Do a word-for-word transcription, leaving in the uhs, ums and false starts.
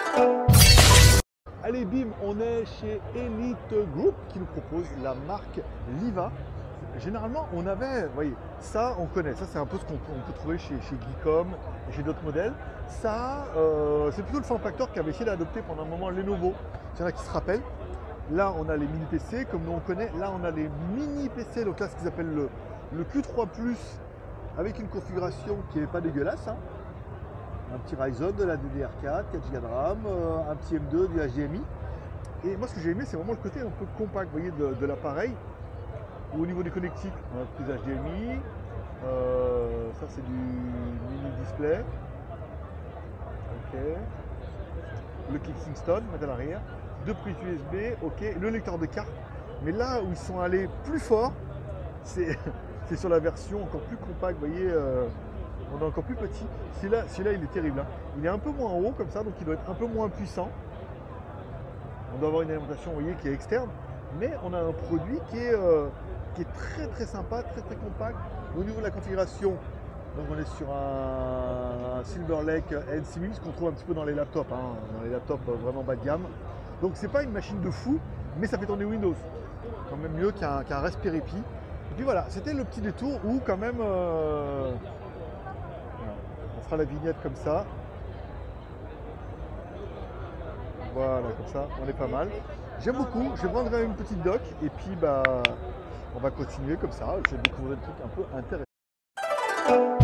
Allez bim, on est chez Elite Group qui nous propose la marque Liva. Généralement on avait, vous voyez, ça on connaît, ça c'est un peu ce qu'on peut, on peut trouver chez, chez Geekom et chez d'autres modèles. Ça, euh, c'est plutôt le form factor qui avait essayé d'adopter pendant un moment Lenovo. Il y en a qui se rappellent. Là on a les mini P C comme nous on connaît, là on a les mini P C, donc là ce qu'ils appellent le, le Q trois plus avec une configuration qui n'est pas dégueulasse. Hein. Un petit Ryzen, de la D D R quatre, quatre giga de RAM, euh, un petit M deux, du H D M I. Et moi ce que j'ai aimé c'est vraiment le côté un peu compact, vous voyez, de, de l'appareil. Au niveau des connectiques, on a plus H D M I, euh, ça c'est du mini display. Ok. Le click Kingston, mettre à l'arrière, deux prises U S B, ok, le lecteur de carte. Mais là où ils sont allés plus fort, c'est sur la version encore plus compacte, vous voyez. Euh, On est encore plus petit. Celui-là, celui-là, il est terrible. Hein. Il est un peu moins haut comme ça, donc il doit être un peu moins puissant. On doit avoir une alimentation, vous voyez, qui est externe. Mais on a un produit qui est, euh, qui est très très sympa, très très compact. Au niveau de la configuration, donc on est sur un Silver Lake N six mille, ce qu'on trouve un petit peu dans les laptops, hein, dans les laptops vraiment bas de gamme. Donc c'est pas une machine de fou, mais ça fait tourner Windows. Quand même mieux qu'un qu'un Raspberry Pi. Et puis voilà, c'était le petit détour où quand même... Euh, on fera la vignette comme ça. Voilà, comme ça, on est pas mal. J'aime beaucoup, je vais prendre une petite doc et puis bah on va continuer comme ça. Je vais découvrir des trucs un peu intéressants.